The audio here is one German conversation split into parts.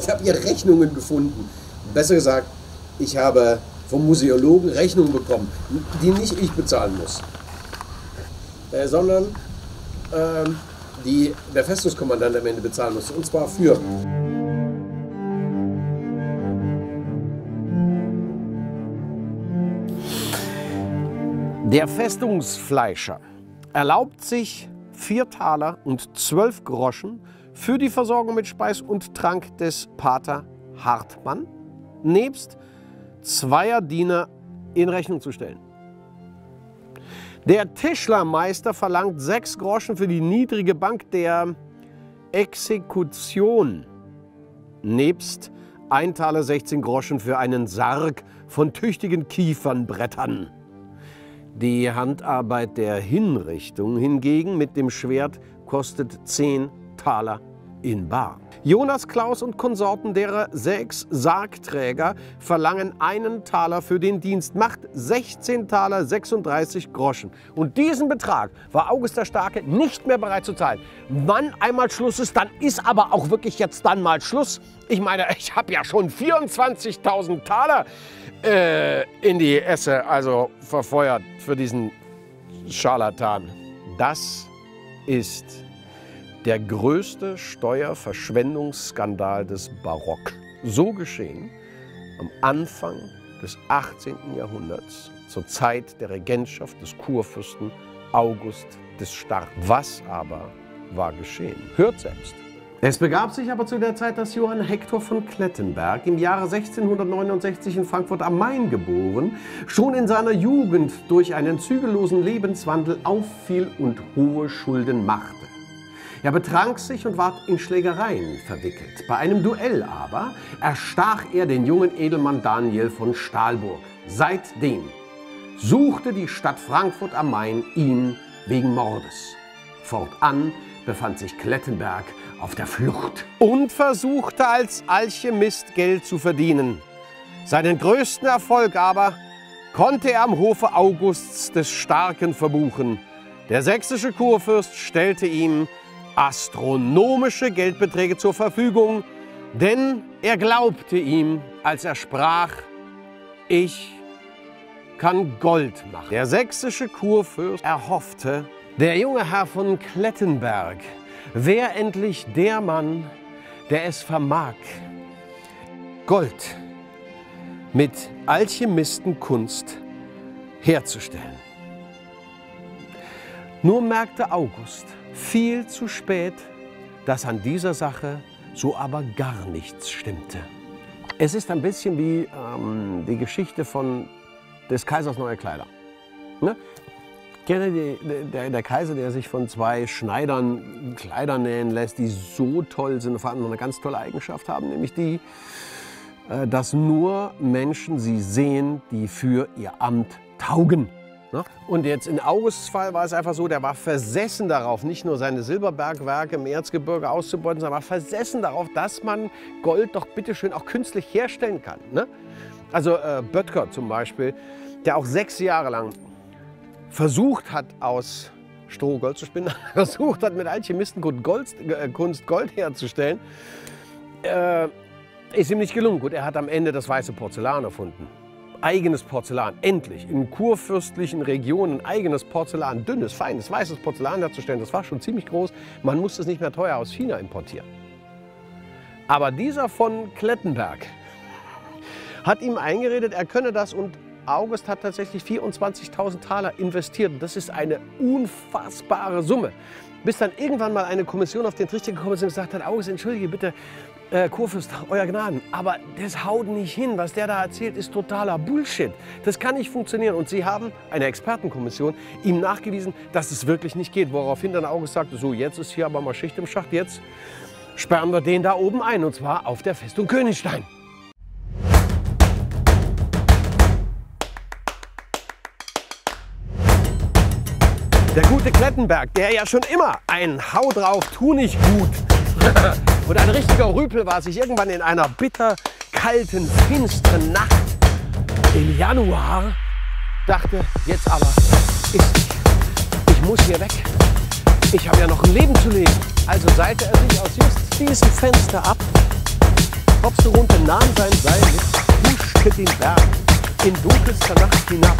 Ich habe hier Rechnungen gefunden. Besser gesagt, ich habe vom Museologen Rechnungen bekommen, die nicht ich bezahlen muss, sondern die der Festungskommandant am Ende bezahlen muss. Und zwar für... Der Festungsfleischer erlaubt sich 4 Taler und 12 Groschen für die Versorgung mit Speis und Trank des Pater Hartmann nebst 2 Diener in Rechnung zu stellen. Der Tischlermeister verlangt 6 Groschen für die niedrige Bank der Exekution nebst 1 Taler 16 Groschen für einen Sarg von tüchtigen Kiefernbrettern. Die Handarbeit der Hinrichtung hingegen mit dem Schwert kostet 10 Taler in bar. Jonas, Klaus und Konsorten derer 6 Sargträger verlangen 1 Taler für den Dienst, macht 16 Taler 36 Groschen. Und diesen Betrag war August der Starke nicht mehr bereit zu zahlen. Wann einmal Schluss ist, dann ist aber auch wirklich jetzt dann mal Schluss. Ich meine, ich habe ja schon 24.000 Taler in die Esse, also verfeuert für diesen Scharlatan. Das ist der größte Steuerverschwendungsskandal des Barock. So geschehen am Anfang des 18. Jahrhunderts, zur Zeit der Regentschaft des Kurfürsten August des Starken. Was aber war geschehen? Hört selbst. Es begab sich aber zu der Zeit, dass Johann Hector von Klettenberg, im Jahre 1669 in Frankfurt am Main geboren, schon in seiner Jugend durch einen zügellosen Lebenswandel auffiel und hohe Schulden machte. Er betrank sich und ward in Schlägereien verwickelt. Bei einem Duell aber erstach er den jungen Edelmann Daniel von Stahlburg. Seitdem suchte die Stadt Frankfurt am Main ihn wegen Mordes. Fortan befand sich Klettenberg auf der Flucht und versuchte als Alchemist Geld zu verdienen. Seinen größten Erfolg aber konnte er am Hofe Augusts des Starken verbuchen. Der sächsische Kurfürst stellte ihm astronomische Geldbeträge zur Verfügung, denn er glaubte ihm, als er sprach: Ich kann Gold machen. Der sächsische Kurfürst erhoffte, der junge Herr von Klettenberg wäre endlich der Mann, der es vermag, Gold mit Alchemistenkunst herzustellen. Nur merkte August viel zu spät, dass an dieser Sache so aber gar nichts stimmte. Es ist ein bisschen wie die Geschichte des Kaisers neue Kleider. Ne? Der Kaiser, der sich von 2 Schneidern Kleider nähen lässt, die so toll sind und vor allem noch eine ganz tolle Eigenschaft haben, nämlich die, dass nur Menschen sie sehen, die für ihr Amt taugen. Und jetzt in Augusts Fall war es einfach so, der war versessen darauf, nicht nur seine Silberbergwerke im Erzgebirge auszubeuten, sondern war versessen darauf, dass man Gold doch bitteschön auch künstlich herstellen kann. Ne? Also Böttger zum Beispiel, der auch 6 Jahre lang versucht hat, aus Stroh Gold zu spinnen, versucht hat, mit Alchemistenkunst Gold herzustellen, ist ihm nicht gelungen. Gut, er hat am Ende das weiße Porzellan erfunden. Eigenes Porzellan, endlich, in kurfürstlichen Regionen eigenes Porzellan, dünnes, feines, weißes Porzellan herzustellen, das war schon ziemlich groß. Man musste es nicht mehr teuer aus China importieren. Aber dieser von Klettenberg hat ihm eingeredet, er könne das, und August hat tatsächlich 24.000 Taler investiert. Das ist eine unfassbare Summe. Bis dann irgendwann mal eine Kommission auf den Trichter gekommen ist und gesagt hat: August, entschuldige bitte, Kurfürst, euer Gnaden, aber das haut nicht hin. Was der da erzählt, ist totaler Bullshit. Das kann nicht funktionieren. Und sie haben, eine Expertenkommission, ihm nachgewiesen, dass es wirklich nicht geht. Woraufhin dann August sagte: So, jetzt ist hier aber mal Schicht im Schacht. Jetzt sperren wir den da oben ein, und zwar auf der Festung Königstein. Der gute Klettenberg, der ja schon immer ein Hau drauf, tu nicht gut und ein richtiger Rüpel war, sich irgendwann in einer bitterkalten, finsteren Nacht im Januar dachte: Jetzt aber ist nicht. Ich muss hier weg. Ich habe ja noch ein Leben zu leben. Also seite er sich aus just diesem Fenster ab tropfte runter, nahm sein Seil mit, huschte den Berg in dunkelster Nacht hinab.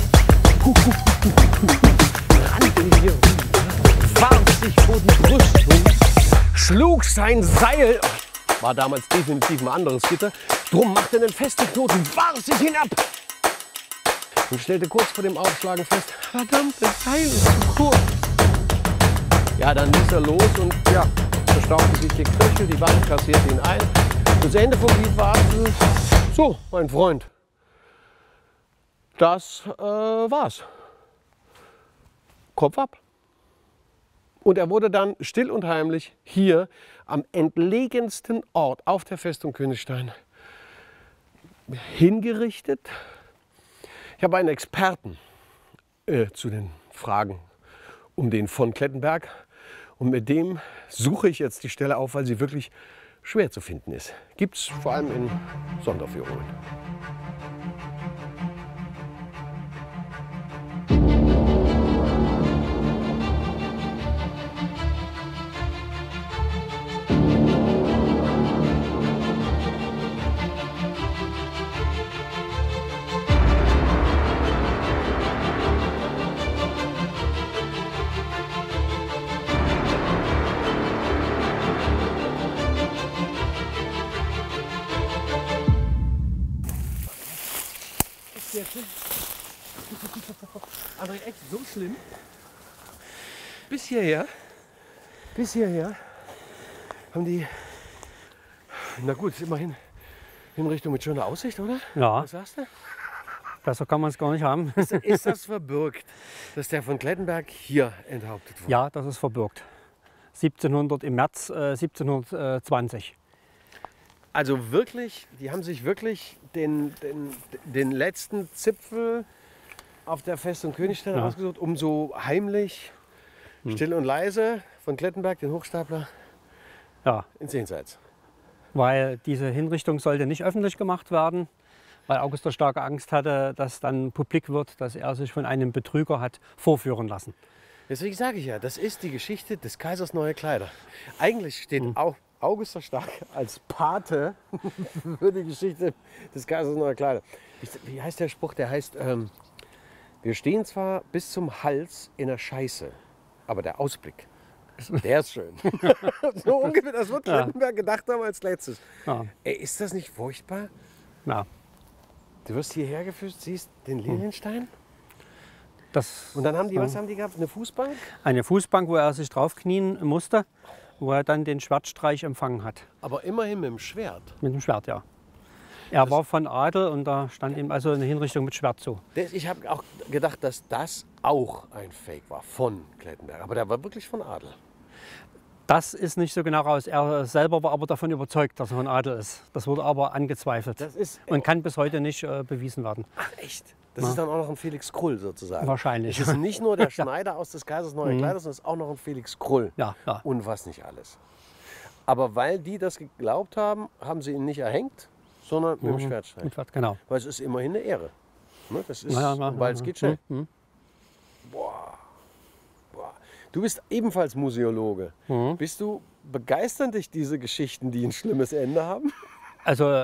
Rannte in die Ruhe, warf sich vor die Brüstung, schlug sein Seil, war damals definitiv ein anderes Gitter, drum machte einen festen Knoten, warf sich hinab und stellte kurz vor dem Aufschlagen fest, verdammt, das Seil ist zu kurz. Ja, dann ließ er los und ja, verstaubte sich die Knöchel, die Wand kassierte ihn ein. Das Ende vom Lied war, so, mein Freund, das war's. Kopf ab. Und er wurde dann still und heimlich hier am entlegensten Ort auf der Festung Königstein hingerichtet. Ich habe einen Experten zu den Fragen um den von Klettenberg und mit dem suche ich jetzt die Stelle auf, weil sie wirklich schwer zu finden ist. Gibt es vor allem in Sonderführungen. Aber echt so schlimm. Bis hierher haben die, na gut, immerhin Hinrichtung mit schöner Aussicht, oder? Ja. Was sagst du? Besser kann man es gar nicht haben. Ist das verbürgt, dass der von Klettenberg hier enthauptet wurde? Ja, das ist verbürgt. Im März 1720. Also wirklich, die haben sich wirklich den letzten Zipfel auf der Festung Königstein ausgesucht, um so heimlich, still und leise von Klettenberg, den Hochstapler, ins Jenseits. Weil diese Hinrichtung sollte nicht öffentlich gemacht werden, weil August der Starke Angst hatte, dass dann publik wird, dass er sich von einem Betrüger hat vorführen lassen. Deswegen sage ich ja, das ist die Geschichte des Kaisers neue Kleider. Eigentlich steht auch August der Starke als Pate für die Geschichte des Kaisers neue Kleider. Wie heißt der Spruch? Der heißt, wir stehen zwar bis zum Hals in der Scheiße, aber der Ausblick, der ist schön. So ungefähr, das wird Klettenberg gedacht haben als letztes. Ja. Ey, ist das nicht furchtbar? Ja. Du wirst hierher geführt, siehst den Lilienstein und dann haben die, was haben die gehabt? Eine Fußbank? Eine Fußbank, wo er sich draufknien musste, wo er dann den Schwertstreich empfangen hat. Aber immerhin mit dem Schwert. Mit dem Schwert, ja. Er war von Adel und da stand ihm also eine Hinrichtung mit Schwert zu. Ich habe auch gedacht, dass das auch ein Fake war von Klettenberg. Aber der war wirklich von Adel. Das ist nicht so genau raus. Er selber war aber davon überzeugt, dass er von Adel ist. Das wurde aber angezweifelt und kann bis heute nicht bewiesen werden. Ach echt? Das ist dann auch noch ein Felix Krull sozusagen. Wahrscheinlich. Es ist nicht nur der Schneider aus des Kaisers neue Kleider, sondern es ist auch noch ein Felix Krull. Ja. Und was nicht alles. Aber weil die das geglaubt haben, haben sie ihn nicht erhängt, sondern mit dem Schwertstreich. Genau. Weil es ist immerhin eine Ehre. Ne? Das ist, weil es geht schnell. Boah. Du bist ebenfalls Museologe. Bist du begeistern dich diese Geschichten, die ein schlimmes Ende haben? Also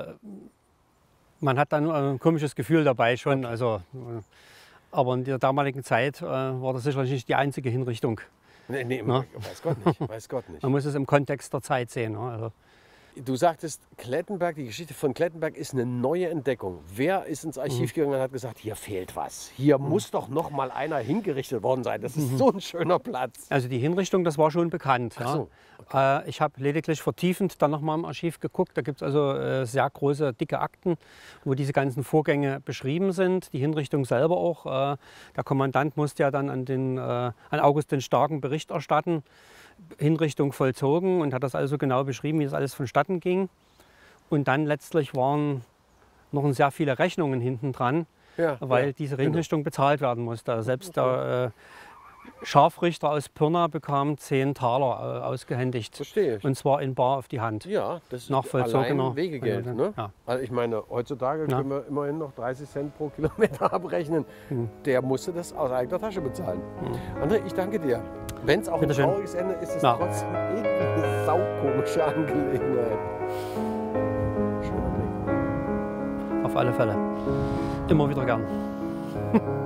man hat da nur ein komisches Gefühl dabei schon. Okay. Also, aber in der damaligen Zeit war das sicherlich nicht die einzige Hinrichtung. Nee, weiß Gott nicht. Weiß Gott nicht. Man muss es im Kontext der Zeit sehen. Also. Du sagtest, Klettenberg, die Geschichte von Klettenberg ist eine neue Entdeckung. Wer ist ins Archiv gegangen und hat gesagt, hier fehlt was. Hier muss doch noch mal einer hingerichtet worden sein. Das ist so ein schöner Platz. Also die Hinrichtung, das war schon bekannt. Ach so, okay. Ich habe lediglich vertiefend dann noch mal im Archiv geguckt. Da gibt es also sehr große, dicke Akten, wo diese ganzen Vorgänge beschrieben sind. Die Hinrichtung selber auch. Der Kommandant musste ja dann an August den Starken Bericht erstatten. Hinrichtung vollzogen und hat das also genau beschrieben, wie das alles vonstatten ging. Und dann letztlich waren noch sehr viele Rechnungen hinten dran, weil diese Hinrichtung bezahlt werden musste. Selbst der Scharfrichter aus Pirna bekam 10 Taler ausgehändigt. Verstehe ich. Und zwar in bar auf die Hand. Ja, das ist allein Wegegeld. Ne? Ja. Also ich meine, heutzutage können wir immerhin noch 30 Cent pro Kilometer abrechnen. Der musste das aus eigener Tasche bezahlen. André, ich danke dir. Wenn es auch ein trauriges Ende ist, ist es trotzdem irgendwie eine saukomische Angelegenheit. Schöner Blick. auf alle Fälle. Immer wieder gern.